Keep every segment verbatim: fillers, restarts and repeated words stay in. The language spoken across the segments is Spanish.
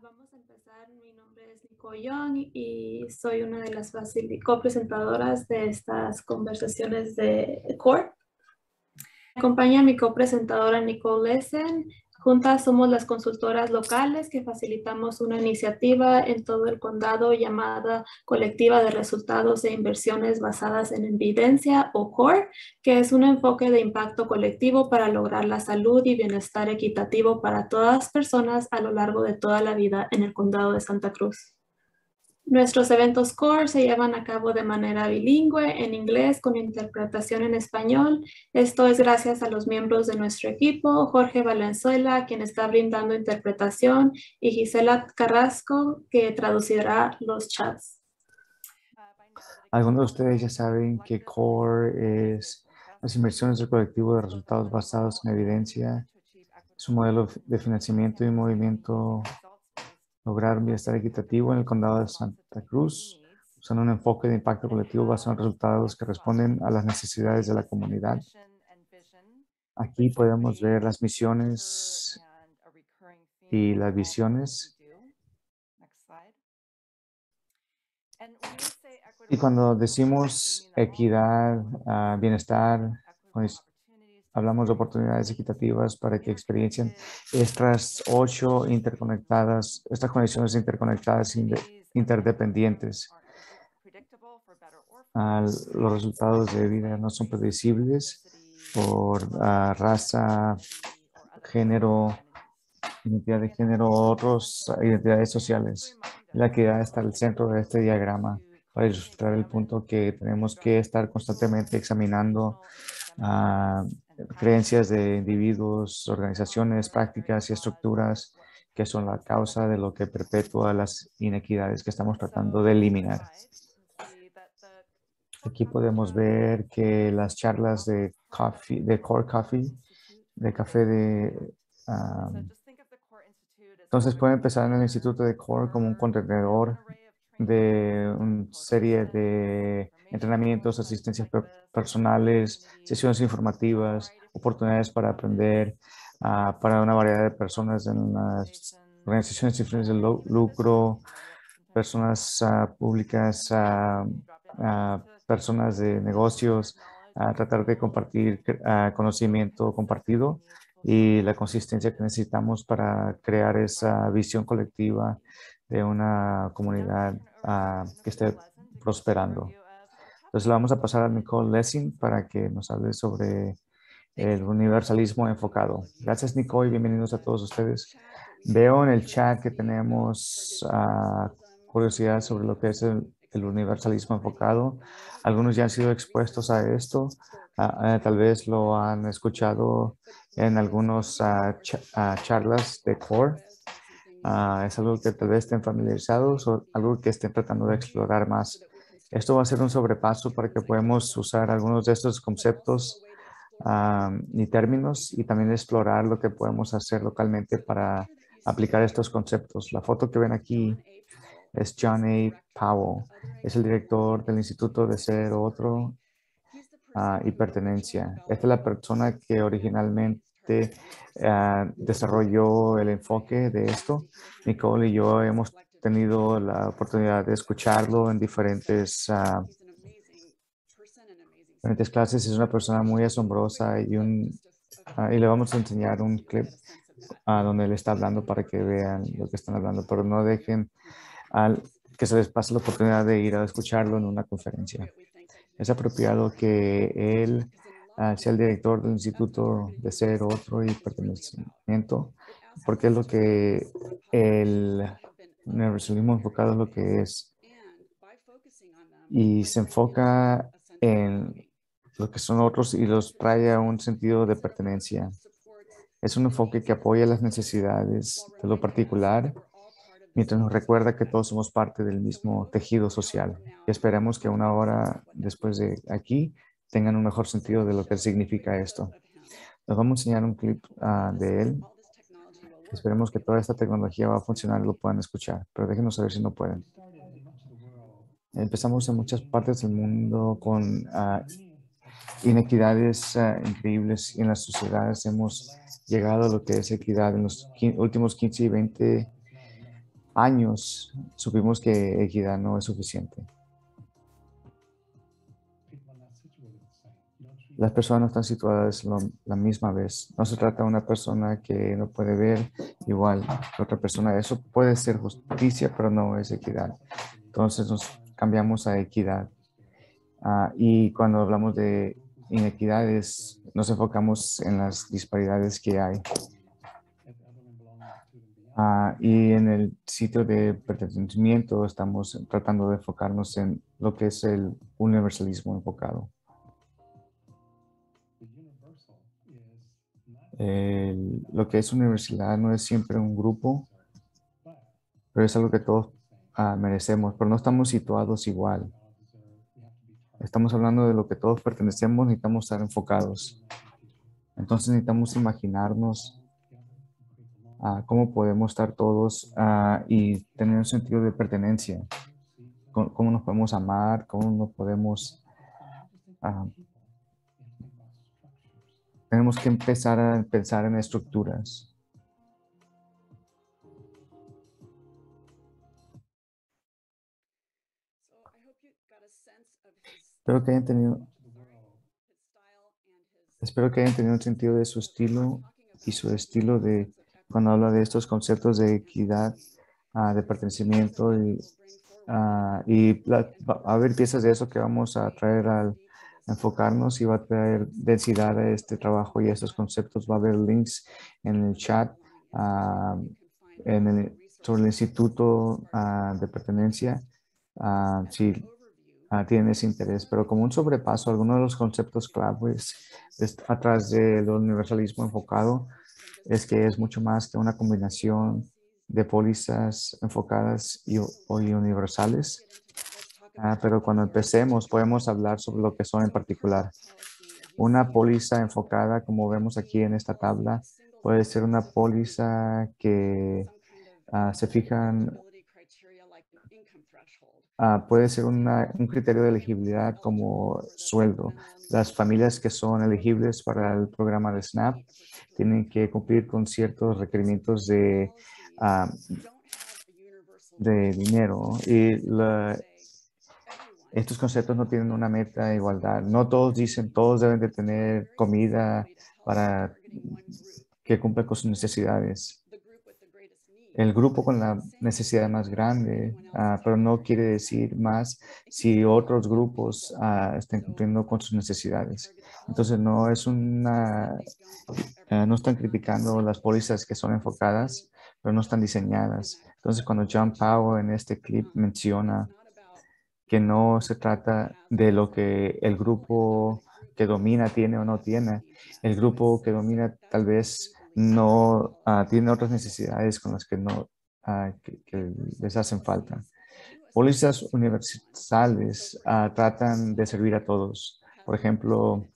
Vamos a empezar. Mi nombre es Nicole Young y soy una de las facil- copresentadoras de estas conversaciones de CORE. Me acompaña mi copresentadora Nicole Lessen. Juntas somos las consultoras locales que facilitamos una iniciativa en todo el condado llamada Colectiva de Resultados e Inversiones Basadas en Evidencia o CORE, que es un enfoque de impacto colectivo para lograr la salud y bienestar equitativo para todas las personas a lo largo de toda la vida en el condado de Santa Cruz. Nuestros eventos CORE se llevan a cabo de manera bilingüe en inglés con interpretación en español. Esto es gracias a los miembros de nuestro equipo, Jorge Valenzuela, quien está brindando interpretación, y Gisela Carrasco, que traducirá los chats. Algunos de ustedes ya saben que CORE es las inversiones del colectivo de resultados basados en evidencia. Es un modelo de financiamiento y movimiento lograr un bienestar equitativo en el condado de Santa Cruz, usando un enfoque de impacto colectivo basado en resultados que responden a las necesidades de la comunidad. Aquí podemos ver las misiones y las visiones. Y cuando decimos equidad, uh, bienestar, pues, hablamos de oportunidades equitativas para que experiencien estas ocho interconectadas, estas conexiones interconectadas interdependientes. Uh, los resultados de vida no son predecibles por uh, raza, género, identidad de género o otras identidades sociales. La equidad está al centro de este diagrama para ilustrar el punto que tenemos que estar constantemente examinando uh, creencias de individuos, organizaciones, prácticas y estructuras que son la causa de lo que perpetúa las inequidades que estamos tratando de eliminar. Aquí podemos ver que las charlas de, coffee, de Core Coffee, de café de... Um, entonces pueden empezar en el Instituto de CORE como un contenedor de una serie de entrenamientos, asistencias personales, sesiones informativas, oportunidades para aprender uh, para una variedad de personas en las organizaciones sin fines de lucro, personas uh, públicas, uh, uh, personas de negocios, uh, tratar de compartir uh, conocimiento compartido y la consistencia que necesitamos para crear esa visión colectiva de una comunidad uh, que esté prosperando. Entonces le vamos a pasar a Nicole Lessing para que nos hable sobre el universalismo enfocado. Gracias, Nicole, y bienvenidos a todos ustedes. Veo en el chat que tenemos uh, curiosidad sobre lo que es el, el universalismo enfocado. Algunos ya han sido expuestos a esto. Uh, uh, tal vez lo han escuchado en algunas uh, ch uh, charlas de CORE. Uh, es algo que tal vez estén familiarizados o algo que estén tratando de explorar más. Esto va a ser un sobrepaso para que podamos usar algunos de estos conceptos um, y términos y también explorar lo que podemos hacer localmente para aplicar estos conceptos. La foto que ven aquí es John A. Powell. Es el director del Instituto de Ser Otro uh, y Pertenencia. Esta es la persona que originalmente uh, desarrolló el enfoque de esto. Nicole y yo hemos tenido la oportunidad de escucharlo en diferentes, uh, diferentes clases. Es una persona muy asombrosa y, un, uh, y le vamos a enseñar un clip uh, donde él está hablando para que vean lo que están hablando, pero no dejen al, que se les pase la oportunidad de ir a escucharlo en una conferencia. Es apropiado que él uh, sea el director del Instituto de Ser Otro y Pertenecimiento, porque es lo que el universalismo enfocado es lo que es. Y se enfoca en lo que son otros y los trae a un sentido de pertenencia. Es un enfoque que apoya las necesidades de lo particular, mientras nos recuerda que todos somos parte del mismo tejido social. Y esperamos que una hora después de aquí tengan un mejor sentido de lo que significa esto. Nos vamos a enseñar un clip uh, de él. Esperemos que toda esta tecnología va a funcionar y lo puedan escuchar, pero déjenos saber si no pueden. Empezamos en muchas partes del mundo con uh, inequidades uh, increíbles y en las sociedades hemos llegado a lo que es equidad en los últimos quince y veinte años supimos que equidad no es suficiente. Las personas no están situadas lo- la misma vez. No se trata de una persona que no puede ver igual que otra persona. Eso puede ser justicia, pero no es equidad. Entonces nos cambiamos a equidad. Ah, y cuando hablamos de inequidades, nos enfocamos en las disparidades que hay. Ah, y en el sitio de pertenecimiento estamos tratando de enfocarnos en lo que es el universalismo enfocado. El- lo que es universidad no es siempre un grupo, pero es algo que todos ah, merecemos, pero no estamos situados igual. Estamos hablando de lo que todos pertenecemos, necesitamos estar enfocados. Entonces necesitamos imaginarnos ah, cómo podemos estar todos ah, y tener un sentido de pertenencia, cómo, cómo nos podemos amar, cómo nos podemos... ah, tenemos que empezar a pensar en estructuras. Espero que hayan tenido, espero que hayan tenido un sentido de su estilo y su estilo de cuando habla de estos conceptos de equidad, ah, de pertenecimiento y, ah, y la- va a haber piezas de eso que vamos a traer al enfocarnos y va a traer densidad a este trabajo y a estos conceptos. Va a haber links en el chat ah, en el, sobre el Instituto ah, de Pertenencia. ah, si ah, tienen ese interés, pero como un sobrepaso, algunos de los conceptos claves es- atrás del universalismo enfocado es que es mucho más que una combinación de pólizas enfocadas y, o- y universales. Ah, pero cuando empecemos podemos hablar sobre lo que son en particular. Una póliza enfocada, como vemos aquí en esta tabla, puede ser una póliza que ah, se fijan Ah, puede ser una- un criterio de elegibilidad como sueldo. Las familias que son elegibles para el programa de SNAP tienen que cumplir con ciertos requerimientos de, ah, de dinero y la- estos conceptos no tienen una meta de igualdad. No todos dicen, todos deben de tener comida para que cumpla con sus necesidades. El grupo con la necesidad más grande, ah, pero no quiere decir más si otros grupos ah, están cumpliendo con sus necesidades. Entonces, no es una, ah, no están criticando las pólizas que son enfocadas, pero no están diseñadas. Entonces, cuando John Powell en este clip menciona que no se trata de lo que el grupo que domina tiene o no tiene. El grupo que domina tal vez no ah, tiene otras necesidades con las que no ah, que, que les hacen falta. Pólizas universales ah, tratan de servir a todos. Por ejemplo,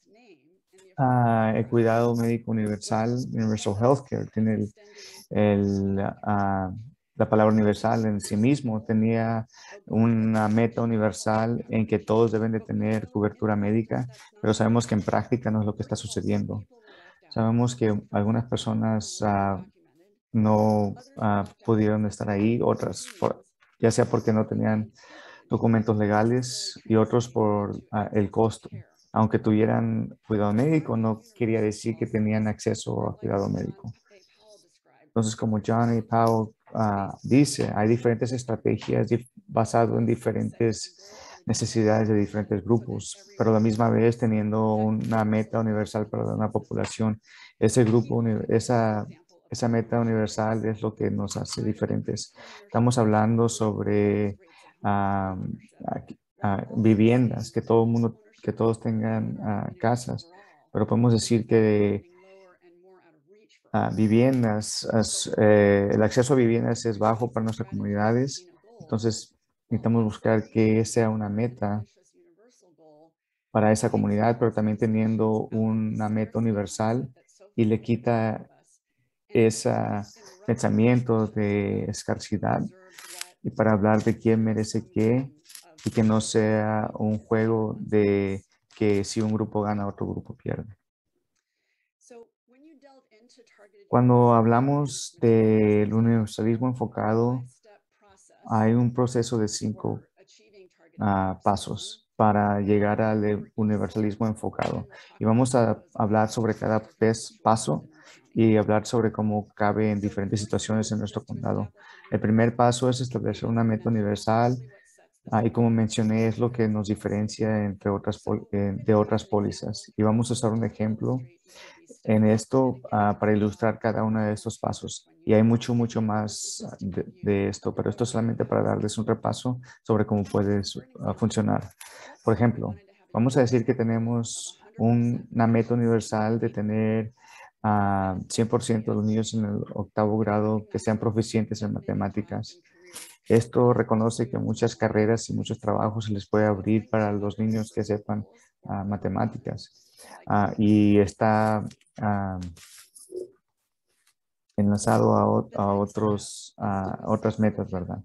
ah, el cuidado médico universal, Universal Healthcare, tiene el, el, ah, la palabra universal en sí mismo, tenía una meta universal en que todos deben de tener cobertura médica, pero sabemos que en práctica no es lo que está sucediendo. Sabemos que algunas personas ah, no ah, pudieron estar ahí, otras por- ya sea porque no tenían documentos legales y otros por ah, el costo. Aunque tuvieran cuidado médico, no quería decir que tenían acceso a cuidado médico. Entonces, como Johnny Powell ah, dice, hay diferentes estrategias dif- basado en diferentes necesidades de diferentes grupos, pero a la misma vez teniendo una meta universal para una población. Ese grupo, uni- esa, esa meta universal es lo que nos hace diferentes. Estamos hablando sobre ah, aquí- ah, viviendas, que todo el mundo, que todos tengan ah, casas, pero podemos decir que ah, viviendas, as- eh, el acceso a viviendas es bajo para nuestras comunidades, entonces necesitamos buscar que sea una meta para esa comunidad, pero también teniendo una meta universal y le quita ese pensamiento de escasidad y para hablar de quién merece qué y que no sea un juego de que si un grupo gana, otro grupo pierde. Cuando hablamos del universalismo enfocado, hay un proceso de cinco uh, pasos para llegar al universalismo enfocado. Y vamos a hablar sobre cada pes- paso y hablar sobre cómo cabe en diferentes situaciones en nuestro condado. El primer paso es establecer una meta universal. Ah, y como mencioné, es lo que nos diferencia entre otras pol- eh, de otras pólizas. Y vamos a usar un ejemplo en esto ah, para ilustrar cada uno de estos pasos. Y hay mucho, mucho más ah, de, de esto, pero esto solamente para darles un repaso sobre cómo puede su- ah, funcionar. Por ejemplo, vamos a decir que tenemos un- una meta universal de tener a cien por ciento de los niños en el octavo grado que sean proficientes en matemáticas. Esto reconoce que muchas carreras y muchos trabajos se les puede abrir para los niños que sepan ah, matemáticas. Ah, y está ah, enlazado a, o- a otros, a otras metas, ¿verdad?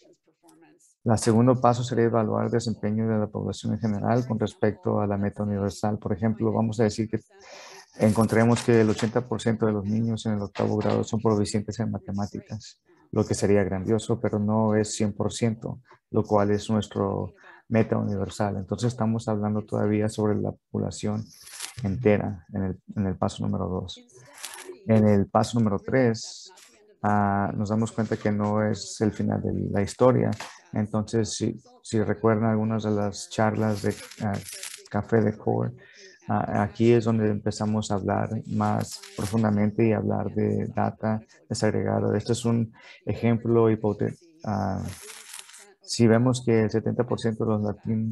El segundo paso sería evaluar el desempeño de la población en general con respecto a la meta universal. Por ejemplo, vamos a decir que encontremos que el ochenta por ciento de los niños en el octavo grado son proficientes en matemáticas, lo que sería grandioso, pero no es cien por ciento, lo cual es nuestro meta universal. Entonces estamos hablando todavía sobre la población entera en el, en el paso número dos. En el paso número tres, ah, nos damos cuenta que no es el final de la historia. Entonces, si, si recuerdan algunas de las charlas de ah, Café de Core, ah, aquí es donde empezamos a hablar más profundamente y hablar de data desagregado. Este es un ejemplo hipotético. Si vemos que el setenta por ciento de los latinos,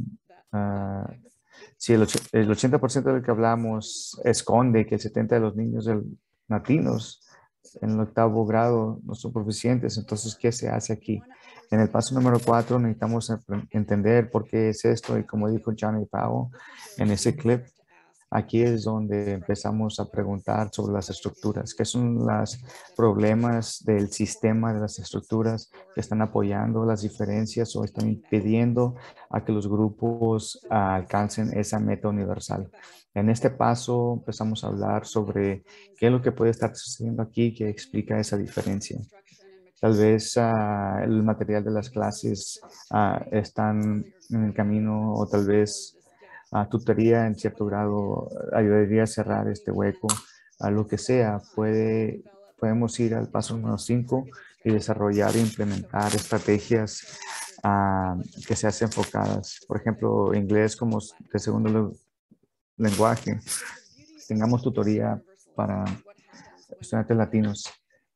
si el, och- el ochenta por ciento del que hablamos esconde que el setenta por ciento de los niños del- latinos en el octavo grado no son proficientes, entonces, ¿qué se hace aquí? En el paso número cuatro necesitamos apre- entender por qué es esto y como dijo Johnny Powell en ese clip, aquí es donde empezamos a preguntar sobre las estructuras, qué son los problemas del sistema de las estructuras que están apoyando las diferencias o están impidiendo a que los grupos ah, alcancen esa meta universal. En este paso empezamos a hablar sobre qué es lo que puede estar sucediendo aquí que explica esa diferencia. Tal vez ah, el material de las clases ah, están en el camino o tal vez a tutoría en cierto grado ayudaría a cerrar este hueco, a lo que sea. Puede, podemos ir al paso número cinco y desarrollar e implementar estrategias ah, que se hacen enfocadas. Por ejemplo, inglés como de segundo lu- lenguaje. Tengamos tutoría para estudiantes latinos.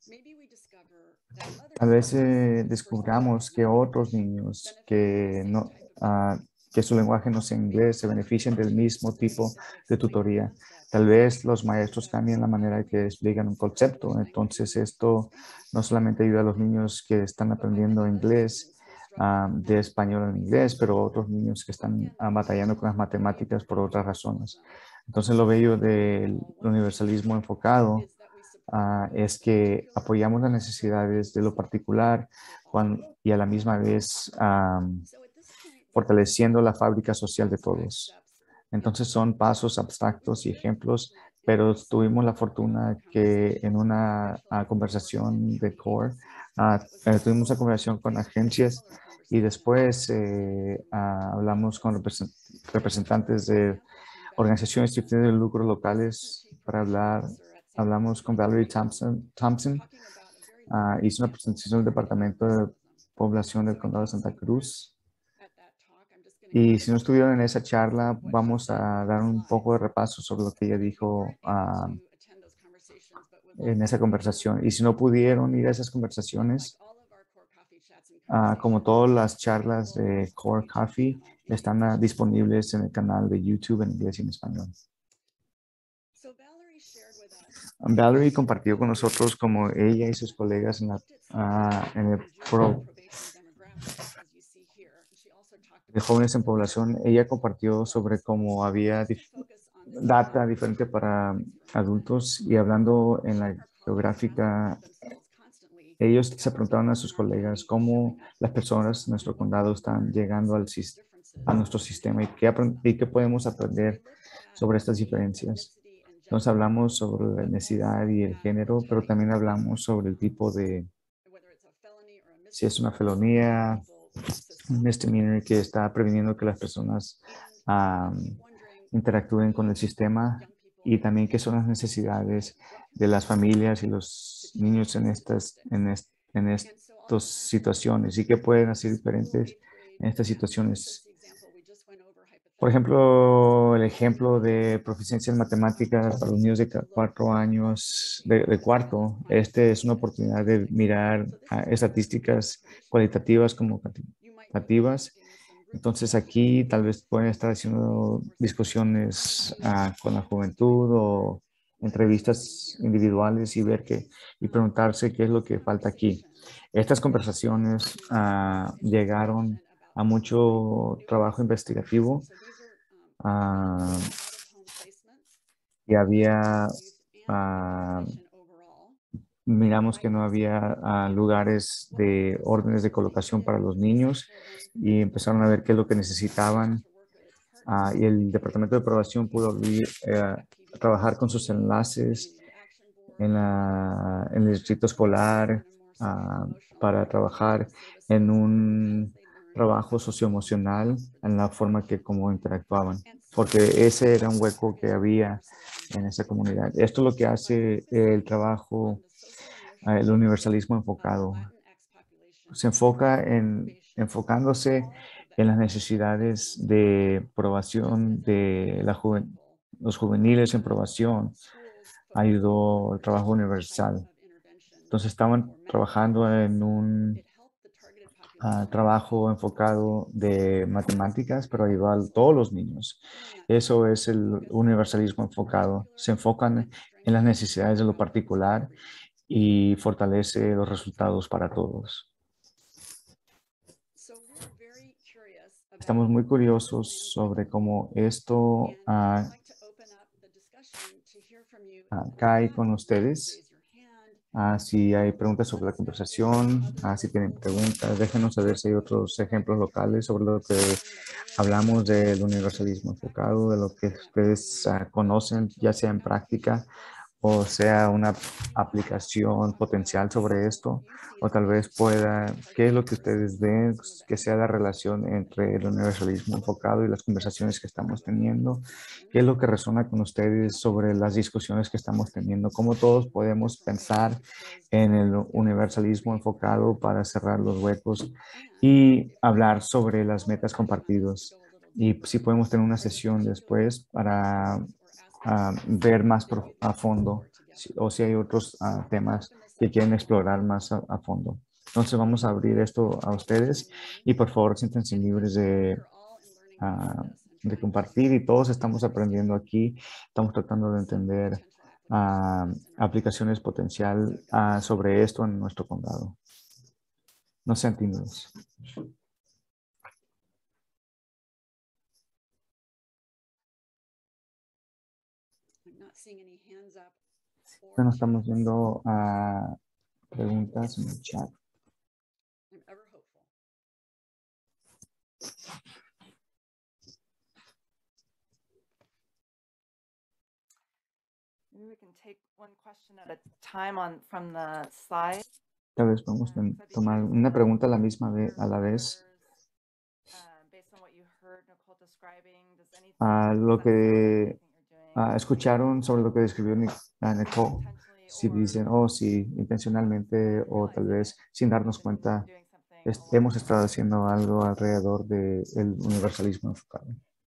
Tal vez eh, descubramos que otros niños que no, ah, que su lenguaje no sea inglés se benefician del mismo tipo de tutoría. Tal vez los maestros cambien la manera que explican un concepto. Entonces, esto no solamente ayuda a los niños que están aprendiendo inglés, ah, de español en inglés, pero otros niños que están ah, batallando con las matemáticas por otras razones. Entonces, lo bello del universalismo enfocado ah, es que apoyamos las necesidades de lo particular cuan- y a la misma vez am, fortaleciendo la fábrica social de todos. Entonces son pasos abstractos y ejemplos, pero tuvimos la fortuna que en una ah, conversación de CORE, ah, eh, tuvimos una conversación con agencias y después eh, ah, hablamos con represent- representantes de organizaciones sin fines de lucro locales para hablar. Hablamos con Valerie Thompson, Thompson ah, hizo una presentación del Departamento de Población del Condado de Santa Cruz. Y si no estuvieron en esa charla, vamos a dar un poco de repaso sobre lo que ella dijo ah, en esa conversación. Y si no pudieron ir a esas conversaciones, ah, como todas las charlas de Core Coffee, están ah, disponibles en el canal de YouTube en inglés y en español. Valerie compartió con nosotros como ella y sus colegas en, la, ah, en el foro de jóvenes en población, ella compartió sobre cómo había dif- data diferente para adultos y hablando en la geográfica, ellos se preguntaron a sus colegas cómo las personas en nuestro condado están llegando al, sis- a nuestro sistema y qué, apren- y qué podemos aprender sobre estas diferencias. Entonces hablamos sobre la etnicidad y el género, pero también hablamos sobre el tipo de si es una felonía, un misdemeanor que está previniendo que las personas um, interactúen con el sistema, y también qué son las necesidades de las familias y los niños en estas, en est, en estas situaciones y qué pueden hacer diferentes en estas situaciones. Por ejemplo, el ejemplo de proficiencia en matemáticas para los niños de cuatro años, de, de cuarto. Este es una oportunidad de mirar uh, estadísticas cualitativas como cuantitativas. Entonces aquí tal vez pueden estar haciendo discusiones uh, con la juventud o entrevistas individuales y ver qué y preguntarse qué es lo que falta aquí. Estas conversaciones uh, llegaron a mucho trabajo investigativo uh, y había uh, miramos que no había uh, lugares de órdenes de colocación para los niños y empezaron a ver qué es lo que necesitaban. Uh, y el Departamento de Aprobación pudo abrir, eh, trabajar con sus enlaces en, la, en el distrito escolar uh, para trabajar en un trabajo socioemocional en la forma que como interactuaban, porque ese era un hueco que había en esa comunidad. Esto es lo que hace el trabajo, uh, el universalismo enfocado. Se enfoca en, enfocándose en las necesidades de probación de la juven, los juveniles en probación, ayudó el trabajo universal. Entonces estaban trabajando en un uh, trabajo enfocado de matemáticas, pero ayudó a todos los niños. Eso es el universalismo enfocado. Se enfocan en las necesidades de lo particular y fortalece los resultados para todos. Estamos muy curiosos sobre cómo esto uh, uh, cae con ustedes. Uh, si hay preguntas sobre la conversación, uh, si tienen preguntas, déjenos saber si hay otros ejemplos locales sobre lo que hablamos del universalismo enfocado, de lo que ustedes uh, conocen, ya sea en práctica o sea una aplicación potencial sobre esto, o tal vez pueda, ¿qué es lo que ustedes ven que sea la relación entre el universalismo enfocado y las conversaciones que estamos teniendo? ¿Qué es lo que resuena con ustedes sobre las discusiones que estamos teniendo? ¿Cómo todos podemos pensar en el universalismo enfocado para cerrar los huecos y hablar sobre las metas compartidas? Y si podemos tener una sesión después para Uh, ver más a fondo si, o si hay otros uh, temas que quieren explorar más a, a, fondo. Entonces vamos a abrir esto a ustedes y por favor siéntense libres de, uh, de compartir y todos estamos aprendiendo aquí, estamos tratando de entender uh, aplicaciones potencial uh, sobre esto en nuestro condado. No sean tímidos. No estamos viendo uh, preguntas en el chat. Tal vez podemos tomar una pregunta a la misma vez, a la vez. A lo que uh, escucharon sobre lo que describió Nicole, si dicen, oh, sí, intencionalmente o tal vez sin darnos cuenta, hemos estado haciendo algo alrededor del universalismo enfocado.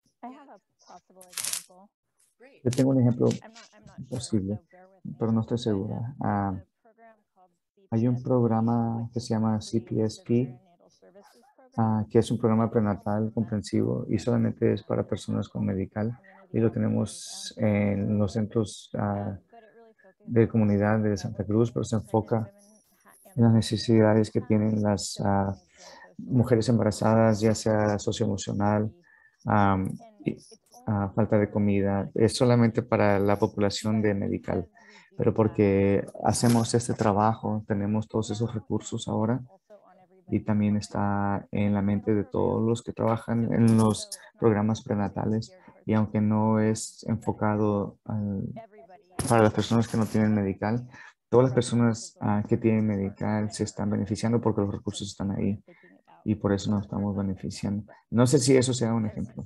Yo tengo un ejemplo posible, pero no estoy segura. Uh, hay un programa que se llama C P S P, uh, que es un programa prenatal comprensivo y solamente es para personas con medical, y lo tenemos en los centros uh, de comunidad de Santa Cruz, pero se enfoca en las necesidades que tienen las uh, mujeres embarazadas, ya sea socioemocional, um, y, uh, falta de comida. Es solamente para la población de medical, pero porque hacemos este trabajo, tenemos todos esos recursos ahora y también está en la mente de todos los que trabajan en los programas prenatales, y aunque no es enfocado al, para las personas que no tienen medical, todas las personas ah, que tienen medical se están beneficiando porque los recursos están ahí y por eso nos estamos beneficiando. No sé si eso sea un ejemplo.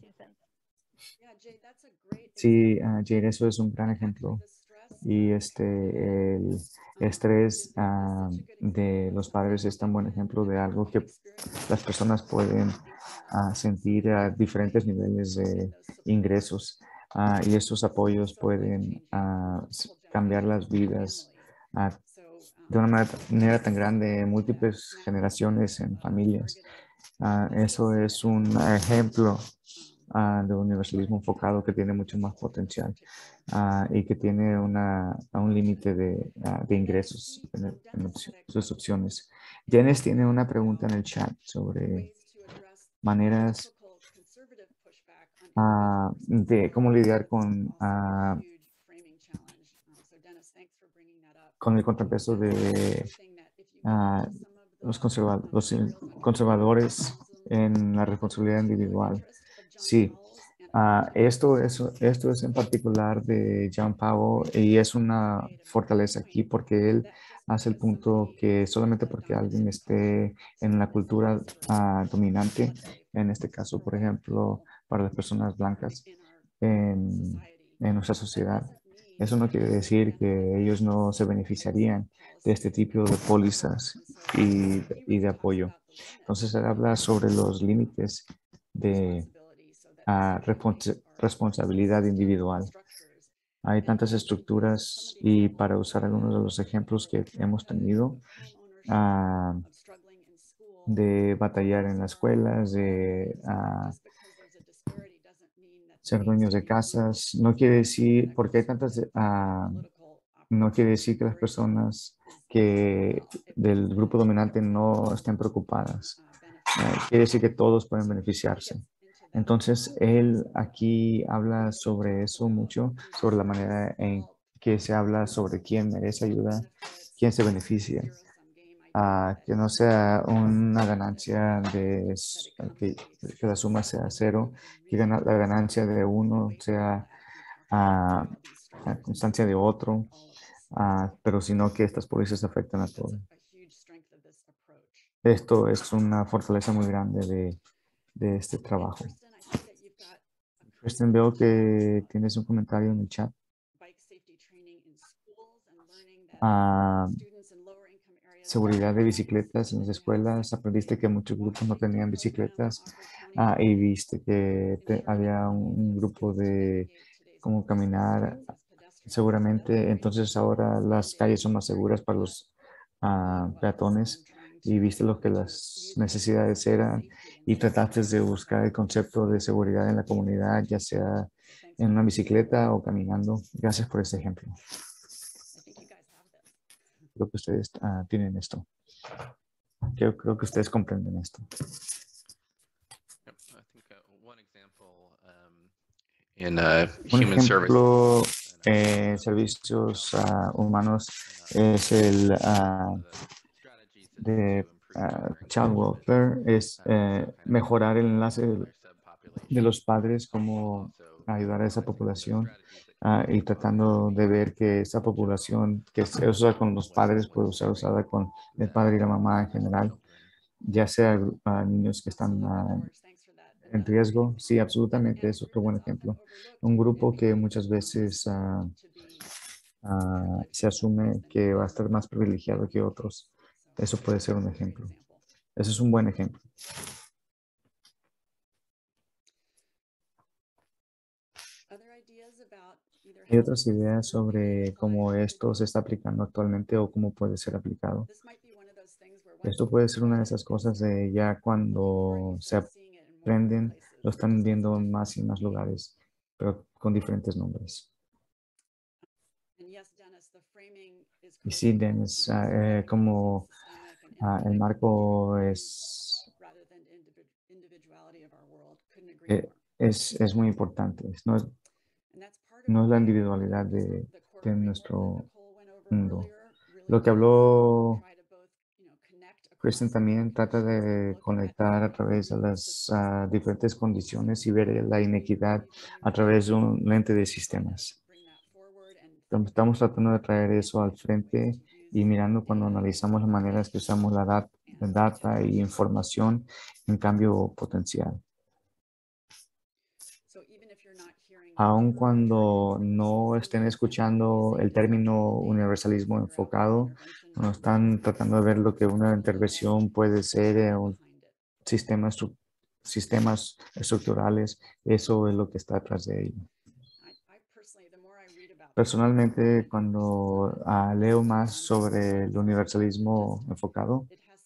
Sí, ah, Jade, eso es un gran ejemplo. Y este, el estrés ah, de los padres es tan buen ejemplo de algo que las personas pueden ah, sentir a diferentes niveles de ingresos. Ah, y estos apoyos pueden ah, s- cambiar las vidas ah, de una manera, manera tan grande en múltiples generaciones, en familias. Ah, eso es un ejemplo ah, de universalismo enfocado que tiene mucho más potencial ah, y que tiene una, a un límite de, ah, de ingresos en, en opci- sus opciones. Janice tiene una pregunta en el chat sobre maneras ah, de cómo lidiar con, ah, con el contrapeso de ah, los, conserva- los in- conservadores en la responsabilidad individual. Sí, ah, esto, es, esto es en particular de John Powell y es una fortaleza aquí porque él hace el punto que solamente porque alguien esté en la cultura ah, dominante, en este caso, por ejemplo, para las personas blancas en, en nuestra sociedad, eso no quiere decir que ellos no se beneficiarían de este tipo de pólizas y, y de apoyo. Entonces, él habla sobre los límites de ah, respons- responsabilidad individual. Hay tantas estructuras y para usar algunos de los ejemplos que hemos tenido, ah, de batallar en las escuelas, de ah, ser dueños de casas, no quiere decir, porque hay tantas, ah, no quiere decir que las personas que del grupo dominante no estén preocupadas. Eh, quiere decir que todos pueden beneficiarse. Entonces, él aquí habla sobre eso mucho, sobre la manera en que se habla sobre quién merece ayuda, quién se beneficia, ah, que no sea una ganancia de s- que, que la suma sea cero, que gana- la ganancia de uno sea ah, a constancia de otro, ah, pero sino que estas pólizas afectan a todos. Esto es una fortaleza muy grande de, de este trabajo. Kristen, veo que tienes un comentario en el chat. Ah, seguridad de bicicletas en las escuelas. Aprendiste que muchos grupos no tenían bicicletas ah, y viste que te- había un, un grupo de cómo caminar seguramente. Entonces ahora las calles son más seguras para los ah, peatones y viste lo que las necesidades eran y trataste de buscar el concepto de seguridad en la comunidad, ya sea en una bicicleta o caminando. Gracias por este ejemplo. Creo que ustedes ah, tienen esto. Yo creo que ustedes comprenden esto. Yep, I think uh, one example um, in uh, Un human services ejemplo and, en servicios ah, humanos es el ah, uh, strategies to take to de improve ah, parenting child engagement, welfare, es um, eh, so kind of mejorar el enlace helping de, our de subpopulation, los padres, while cómo also ayudar a esa realizing the población strategies that can be ah, y used on tratando de ver que esa in general, población que se um, usa con los when padres when puede ser supporting usada con el uh, padre y la mamá en at-risk general, children. ya sea ah, niños que están ah, en riesgo. Sí, absolutamente, es otro buen ejemplo. Un grupo que muchas veces ah, ah, se asume que va a estar más privilegiado que otros. Eso puede ser un ejemplo. Ese es un buen ejemplo. ¿Hay otras ideas sobre cómo esto se está aplicando actualmente o cómo puede ser aplicado? Esto puede ser una de esas cosas de ya cuando se aprenden, lo están viendo en más y más lugares, pero con diferentes nombres. Y sí, Dennis, ah, eh, como ah, el marco es, eh, es, es muy importante. Es- No es, no es la individualidad de, de nuestro mundo. Lo que habló Kristen también trata de conectar a través de las ah, diferentes condiciones y ver la inequidad a través de un lente de sistemas. Estamos estamos tratando de traer eso al frente y mirando cuando analizamos las maneras que usamos la dat- data y información en cambio potencial. Aun cuando no estén escuchando el término universalismo enfocado, no están tratando de ver lo que una intervención puede ser en un sistema estru- sistemas estructurales, eso es lo que está atrás de ello. Personalmente, cuando ah, leo más sobre el universalismo enfocado,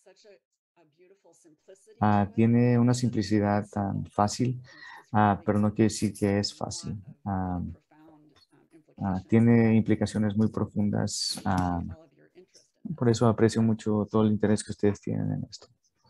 ah, tiene una simplicidad tan fácil, ah, pero no quiere decir que es fácil. Ah, ah, tiene implicaciones muy profundas. ah, por eso aprecio mucho todo el interés que ustedes tienen en esto.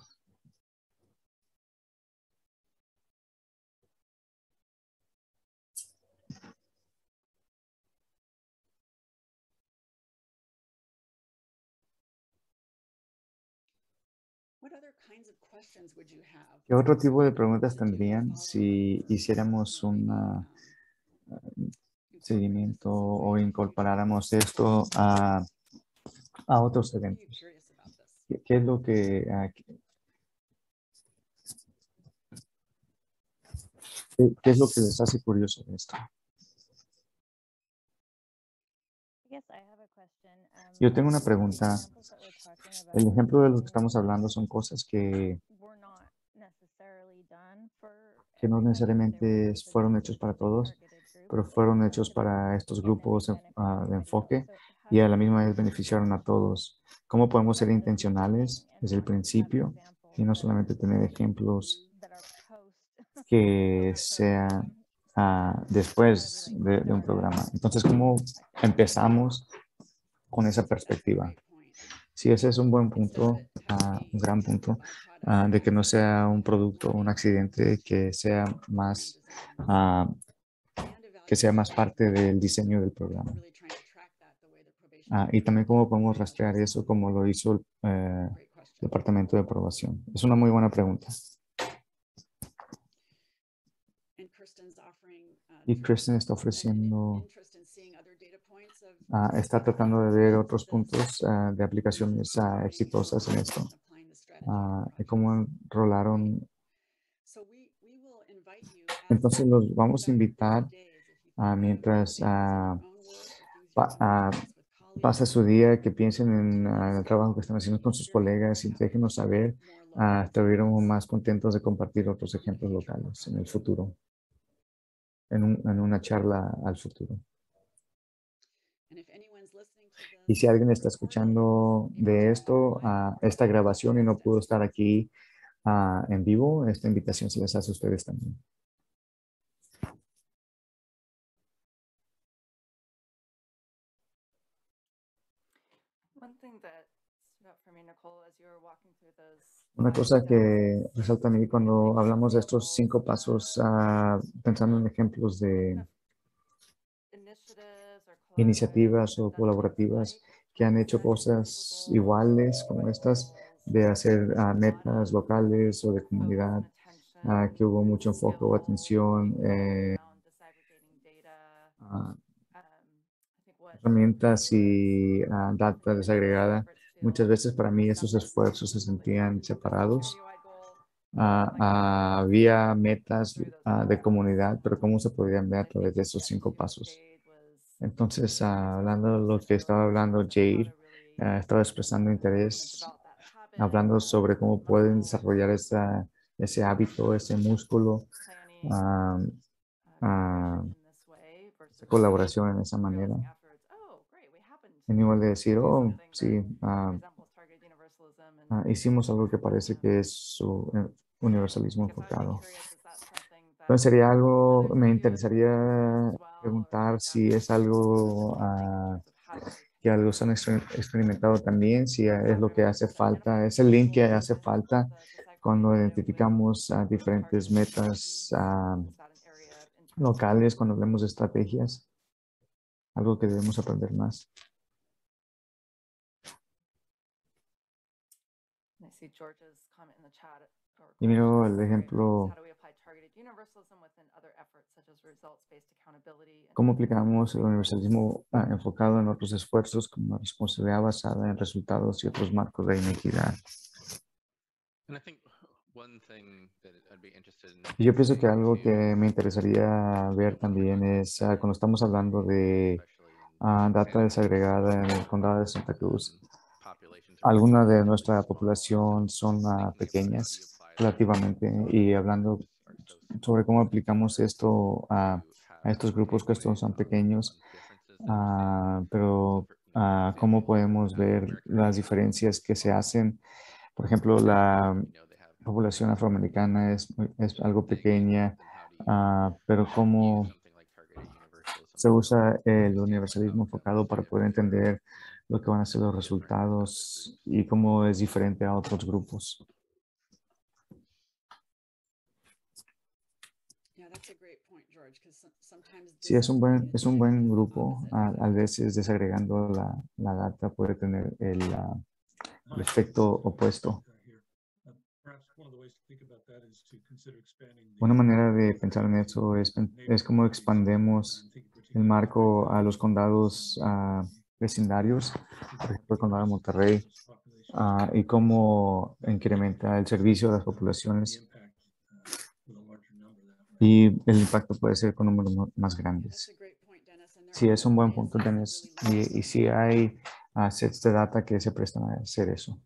¿Qué otro tipo de preguntas tendrían si hiciéramos un seguimiento o incorporáramos esto a, a otros eventos? ¿Qué, qué es lo que, ah, qué, qué es lo que les hace curioso de esto? Yo tengo una pregunta. El ejemplo de lo que estamos hablando son cosas que, que no necesariamente fueron hechos para todos, pero fueron hechos para estos grupos uh, de enfoque y a la misma vez beneficiaron a todos. ¿Cómo podemos ser intencionales desde el principio y no solamente tener ejemplos que sean uh, después de, de un programa? Entonces, ¿cómo empezamos con esa perspectiva? Sí, ese es un buen punto, uh, un gran punto, uh, de que no sea un producto, un accidente, que sea más, uh, que sea más parte del diseño del programa. Uh, y también cómo podemos rastrear eso como lo hizo el eh, Departamento de Aprobación. Es una muy buena pregunta. Y Kristen está ofreciendo, uh, está tratando de ver otros puntos uh, de aplicaciones uh, exitosas en esto. Uh, y cómo enrolaron. Entonces los vamos a invitar uh, mientras uh, pa, uh, pasa su día, que piensen en uh, el trabajo que están haciendo con sus colegas y déjenos saber. Uh, estaríamos más contentos de compartir otros ejemplos locales en el futuro, en, un, en una charla al futuro. Y si alguien está escuchando de esto, uh, esta grabación y no pudo estar aquí uh, en vivo, esta invitación se les hace a ustedes también. Una cosa que resalta a mí cuando hablamos de estos cinco pasos, uh, pensando en ejemplos de iniciativas o colaborativas que han hecho cosas iguales como estas, de hacer uh, metas locales o de comunidad, uh, que hubo mucho enfoque o atención, eh, uh, herramientas y uh, data desagregada. Muchas veces para mí esos esfuerzos se sentían separados. Uh, uh, había metas uh, de comunidad, pero cómo se podían ver a través de esos cinco pasos. Entonces, uh, hablando de lo que estaba hablando Jade, uh, estaba expresando interés, hablando sobre cómo pueden desarrollar esa, ese hábito, ese músculo, uh, uh, esa colaboración en esa manera. En igual de decir, oh, sí, uh, uh, hicimos algo que parece que es su eh, universalismo enfocado. Entonces sería algo, me interesaría preguntar si es algo uh, que algo se han experimentado también, si es lo que hace falta, es el link que hace falta cuando identificamos uh, diferentes metas uh, locales, cuando hablamos de estrategias, algo que debemos aprender más. Y miro el ejemplo ¿Cómo aplicamos el universalismo ah, enfocado en otros esfuerzos como la responsabilidad basada en resultados y otros marcos de inequidad? And I think one thing that I'd be interested in Y yo pienso que seeing algo too que me is interesaría ver también es ah, cuando estamos hablando de especially in ah, data San Antonio, desagregada en el condado de Santa Cruz. um, populations are Algunas de relatively nuestra small, población and son just ah, thinking about how do you pequeñas apply that relativamente y hablando are so small sobre cómo aplicamos uh, esto a, to a have estos grupos que estos takeaway son on pequeños, on differences that we're seeing. ah, So pero for you know, for ah, cómo example, podemos African ver American las restaurants diferencias que se small, hacen. Por ejemplo, and la you know they have población afroamericana es, muy- es algo big, pequeña, then how do you ah, pero use cómo something like targeted universalism se to usa el understand what universalismo enfocado outcomes are para going to poder be for entender you know lo que van a ser los different than other resultados groups. y cómo es diferente a otros grupos. Sí, es un buen, es un buen grupo. A, a veces desagregando la, la data puede tener el, ah, el efecto opuesto. Una manera de pensar en eso es, pen- es cómo expandemos el marco a los condados ah, vecindarios, por ejemplo, el condado de Monterrey, ah, y cómo incrementa el servicio a las poblaciones. Y el impacto puede ser con números mo- más grandes. Sí, es un buen punto, Dennis. Y, y sí hay ah, sets de data que se prestan a hacer eso.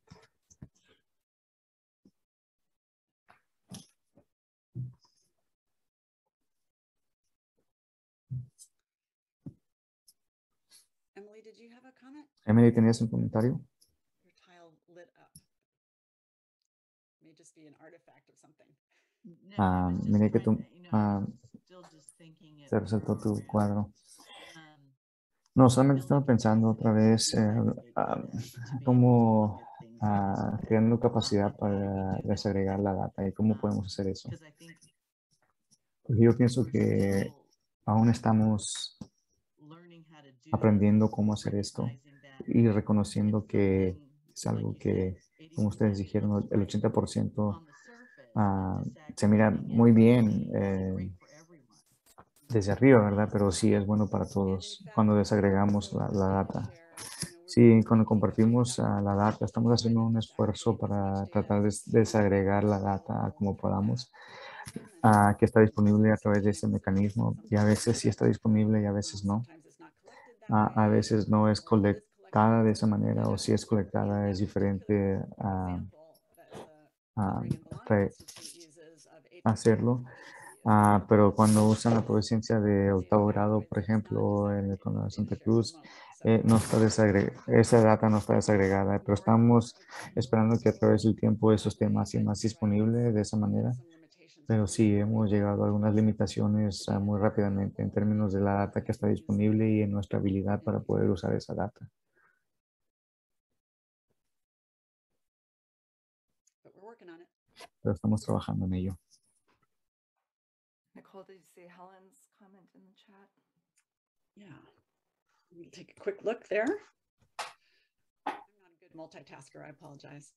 Emily, did you have a comment? Emily, ¿tenías un comentario? Your tile lit up. May just be an artifact of something. No, Ah, I was just miré que trying tú, to, you know, ah, I was still just thinking it se resaltó through tu around, cuadro. um, No, solamente estaba building pensando otra capacity vez eh, ah, to be able to cómo look at things like this ah, with creando not capacidad with having para to desagregar la data y cómo podemos hacer eso. because I think Porque yo pienso we're que still aún estamos learning how to do aprendiendo this, cómo hacer esto recognizing that y it's reconociendo que something, es like algo you said, que, eighty como ustedes percent dijeron, looks el great ochenta por ciento on the surface, ah, but se mira disaggregating muy it bien really isn't eh, great for everyone. desde arriba, ¿verdad? Pero sí es bueno para todos cuando desagregamos la, la data. Sí, cuando compartimos ah, la data, estamos haciendo un esfuerzo para tratar de desagregar la data como podamos, ah, que está disponible a través de este mecanismo. Y a veces sí está disponible y a veces no. Ah, a veces no es colectada de esa manera o si es colectada es diferente a, a re- hacerlo. Ah, pero cuando usan la proficiencia de octavo grado, por ejemplo, en el condado de Santa Cruz, eh, no está desagre- esa data no está desagregada, pero estamos esperando que a través del tiempo eso esté más y más disponible de esa manera. Pero sí, hemos llegado a algunas limitaciones ah, muy rápidamente en términos de la data que está disponible y en nuestra habilidad para poder usar esa data. But we're working on it. Pero estamos trabajando en ello. Nicole, did you see Helen's comment in the chat? Yeah. We'll take a quick look there. I'm not a good multitasker. I apologize.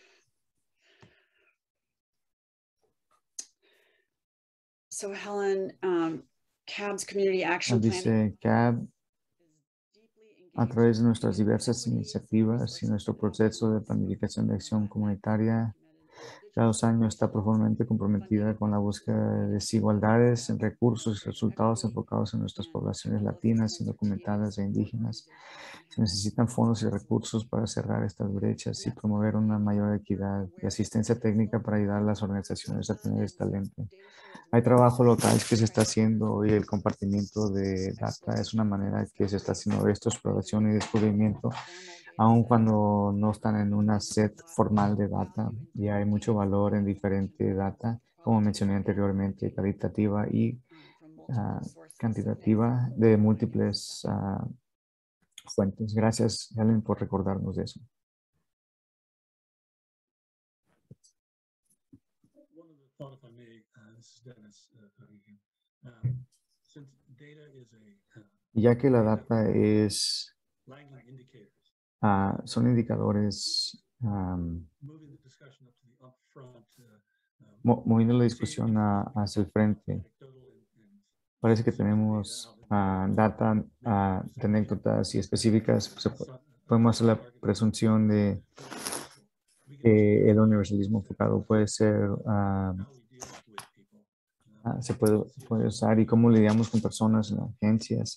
So Helen, um, C A B's Community Action Plan Dice C A B, a través de nuestras diversas iniciativas y nuestro proceso de planificación de acción comunitaria, cada dos años está profundamente comprometida con la búsqueda de desigualdades en recursos y resultados enfocados en nuestras poblaciones latinas, indocumentadas e indígenas. Se necesitan fondos y recursos para cerrar estas brechas y promover una mayor equidad y asistencia técnica para ayudar a las organizaciones a tener este talento. Hay trabajo local que se está haciendo y el compartimiento de data es una manera que se está haciendo esto, exploración y descubrimiento, aun cuando no están en una set formal de data. Y hay mucho valor en diferente data, como mencioné anteriormente, calitativa y uh, cantitativa de múltiples uh, fuentes. Gracias, Helen, por recordarnos de eso. Thought, if I may, uh, this is Dennis uh, again. Um, since data is a, uh, ya que la data es, lagging indicators, uh, son indicadores um, moving the discussion up to the upfront uh, mo- moviendo la discusión a- hacia el frente. Parece que tenemos ah, data ah, de anécdotas y específicas. Se pu- podemos hacer la presunción de que el universalismo enfocado puede ser, ah, ah, se puede, puede usar y cómo lidiamos con personas en agencias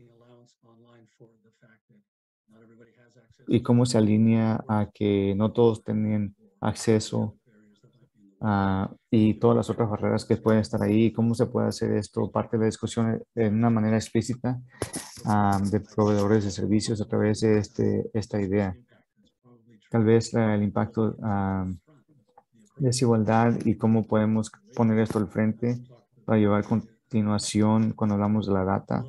y cómo se alinea a que no todos tienen acceso ah, y todas las otras barreras que pueden estar ahí, cómo se puede hacer esto parte de la discusión en una manera explícita ah, de proveedores de servicios a través de este, esta idea. Tal vez ah, el impacto ah, de desigualdad y cómo podemos poner esto al frente para llevar continuación cuando hablamos de la data,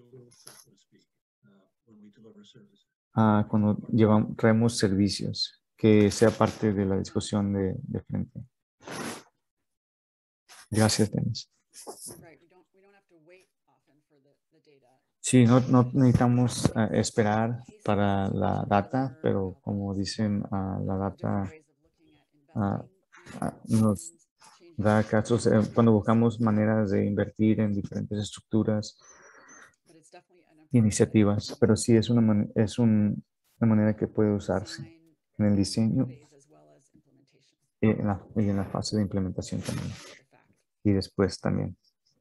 ah, cuando llevamos, traemos servicios, que sea parte de la discusión de, de frente. Gracias, Denis. Right, we don't, we don't have to wait often for the, the data. Sí, no, no necesitamos ah, esperar para la data, pero como dicen, ah, la data Different ways of looking at ah, investing ah, in nos things, changing da things, casos eh, cuando buscamos maneras de invertir en diferentes estructuras but it's definitely an y approach that iniciativas, pero sí es una, man- es un- una manera que puede usarse design en el diseño phase as well as implementation y en la, y en la fase de implementación también, after the fact. y después también.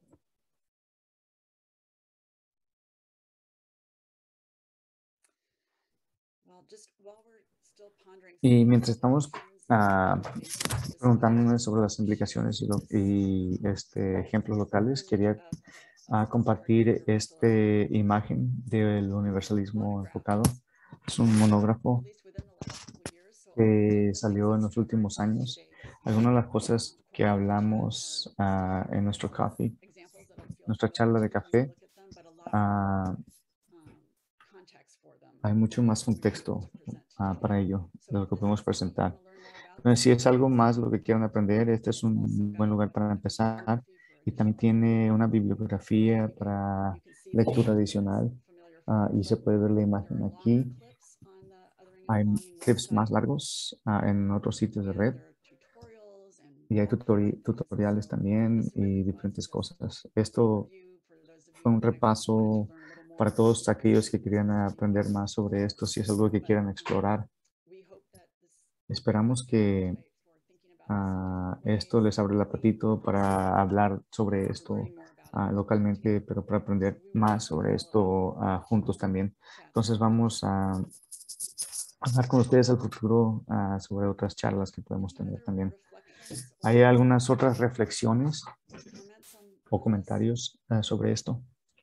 Well, just while we're still pondering Y some mientras estamos implications, ah, this preguntándonos sobre las implicaciones y, lo- y, este, ejemplos locales, quería ah, compartir esta imagen del universalismo enfocado. Es un monógrafo released within the last couple years, so que the salió en things los that's covered últimos años. today, Algunas de las cosas que um, hablamos ah, en nuestro coffee, examples that I feel nuestra good charla de to café, look at them, but a lot ah, more um, context for them hay mucho más as we go contexto to present ah, today. para ello So de lo if que this podemos is something you presentar. want to learn more about, Entonces, si es algo um, más lo que quieran aprender, este es it's also un got buen lugar para a empezar. bibliography for Y también additional tiene una um, bibliografía reading. para You can see the lectura image adicional that's familiar ah, from y se before, puede ver la but there imagen are longer aquí. clips on the Othering and Hay Belonging clips más website, largos ah, en otros sitios de and red there are tutorials and y hay all kinds tutori- of things. tutoriales So también this really y was diferentes just cosas. an Esto overview for those of fue you un that I think wanted to repaso learn a little more para about todos this aquellos que this querían particular aprender más sobre esto, si es algo que But quieran um, explorar. we hope that this Esperamos que appetite for thinking about this in ah, different ways esto les abre el will be apetito para hablar sobre for esto learning more about ah, it localmente, together. pero para So aprender we will más have sobre a couple of esto ah, juntos también. chats Entonces vamos a hablar con ustedes al futuro ah, sobre otras charlas que podemos Any tener other también. reflections ¿Hay or algunas otras reflexiones comments on, o on this? comentarios ah, sobre esto?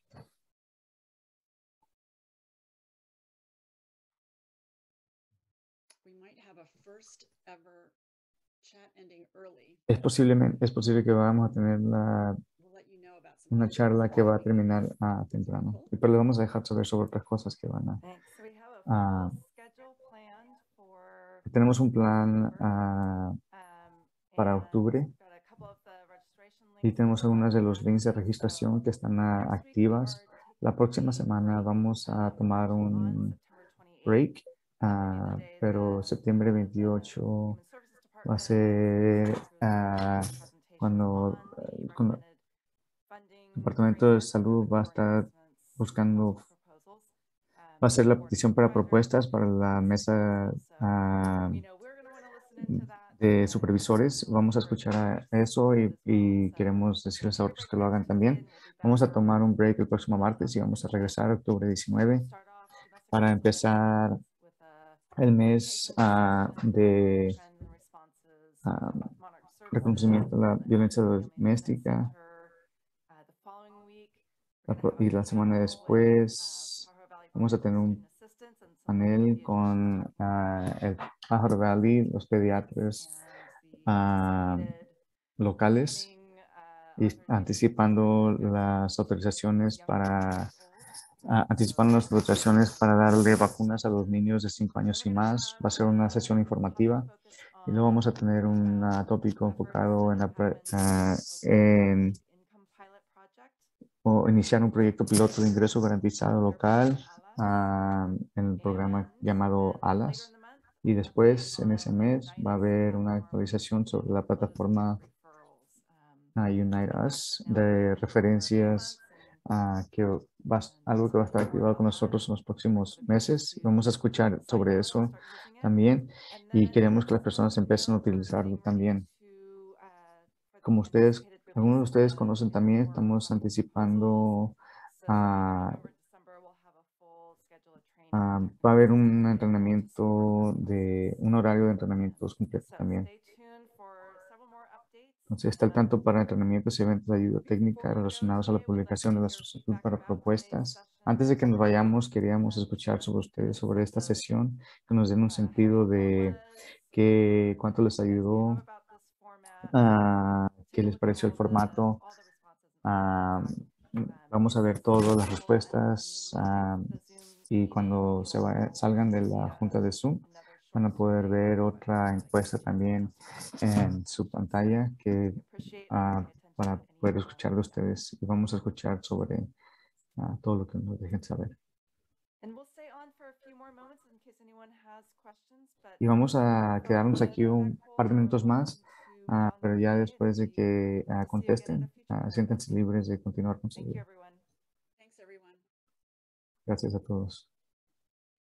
We might have a first ever chat ending early. Es, posiblemente, es posible que vamos a tener la- We'll let you know about some una things charla que va a coming up. terminar ah, temprano, pero le vamos a dejar saber sobre otras cosas que van a... Thanks. So we have a Ah, full schedule planned for tenemos un plan October. ah, Um, para and octubre we've got a couple of the registration y links tenemos that are algunos de already los links de active. registración que So están ah, next week we activas. are La taking próxima a semana break, vamos a um, tomar on un September twenty-eighth. break, That will be ah, the day pero that septiembre uh, the veintiocho Human Services va a Department ser is hosting ah, a presentation cuando, on eh, the cuando recommended funding el Departamento de framework for Salud the va a core estar investments buscando, council proposals. Um, va a hacer la for petición para supervisors. propuestas para la mesa So, ah, you know, we're going to want to listen into that. de and supervisores. we'll Vamos a encourage escuchar a others to eso y, attend as well. y So queremos we'll decirles a take a otros break que lo there hagan Tuesday, también. and we'll be Vamos a back tomar un on break el próximo uh, martes y vamos a October regresar octubre nineteenth to diecinueve start off domestic para violence empezar prevention with a el mes presentation ah, on de trends and responses ah, of Monarch Services reconocimiento de la and the violencia Family Movement doméstica. Center. Uh, the following week, La we're going to pro- have a y la semana panel with después uh, Pajaro Valley vamos a Clinical tener Student un Assistance and some panel pediatricians con ah, el Pajaro Valley, los pediatras and the ah, anticipated locales upcoming uh, y authorization anticipando for las autorizaciones young para five-year-olds. ah, anticipando las autorizaciones para darle vacunas a los niños de cinco Then años we're y going to más. Va a have ser una a sesión topic informativa focused y luego vamos a on tener un um, ah, tópico efforts enfocado that en, the la pre- department's ah, doing over en the Income Pilot Project. o iniciar un proyecto piloto de ingreso garantizado Their program local ALAS. ah, en el programa And llamado then later in ALAS. the month, Y después, en ese mes, va a haber una actualización sobre la plataforma uh, Unite Us de referencias uh, que va, algo que va a estar activado con nosotros en los próximos meses. Vamos a escuchar sobre eso también y queremos que las personas empiecen a utilizarlo también. Como ustedes, algunos de ustedes conocen también, estamos anticipando a Uh, va a haber un entrenamiento de un horario de entrenamientos completo también. Entonces, está al tanto para entrenamientos y eventos de ayuda técnica relacionados a la publicación de las solicitud para propuestas. Antes de que nos vayamos, queríamos escuchar sobre ustedes, sobre esta sesión, que nos den un sentido de que, cuánto les ayudó, uh, qué les pareció el formato. Uh, vamos a ver todas las respuestas. Uh, Y cuando se vaya, salgan de la junta de Zoom, van a poder ver otra encuesta también en su pantalla que, uh, para poder escuchar de ustedes. Y vamos a escuchar sobre uh, todo lo que nos dejen saber. Y vamos a quedarnos aquí un par de minutos más, uh, pero ya después de que uh, contesten, uh, siéntanse libres de continuar con su vida. Thanks, everyone. Gracias a todos.